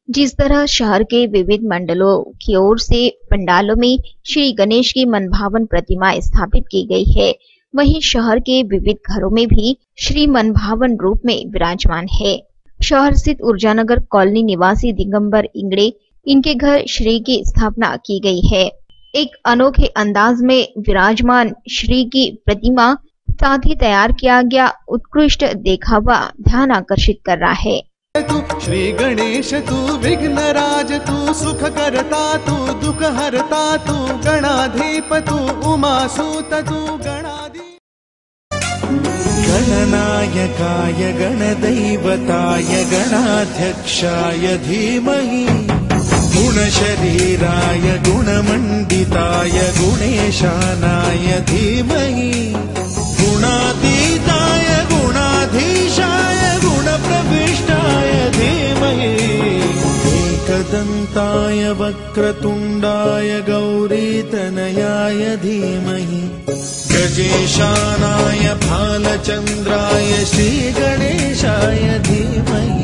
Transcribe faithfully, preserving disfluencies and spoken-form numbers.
जिस तरह शहर के विविध मंडलों की ओर से पंडालों में श्री गणेश की मनभावन प्रतिमा स्थापित की गई है, वहीं शहर के विविध घरों में भी श्री मनभावन रूप में विराजमान है। शहर स्थित ऊर्जानगर कॉलोनी निवासी दिगंबर इंगड़े, इनके घर श्री की स्थापना की गई है। एक अनोखे अंदाज में विराजमान श्री की प्रतिमा साथ ही तैयार किया गया उत्कृष्ट देखावा ध्यान आकर्षित कर रहा है। तू श्री गणेश तू विघ्न राज तू सुख करता तू दुख हरता तू गणाधीप तू उमासूत तू गणाधीप। गणनायकाय गणदैवताय गणाध्यक्षाय धीमहि गुणशरीराय गुणमण्डिताय गुणेशानाय धीमहि गुणातीताय गुणाधीशाय गुणप्रविष्टाय धीमहि एकदन्ताय वक्रतुण्डाय गौरीतनयाय धीमहि गजेशानाय भालचन्द्राय श्रीगणेशाय धीमहि।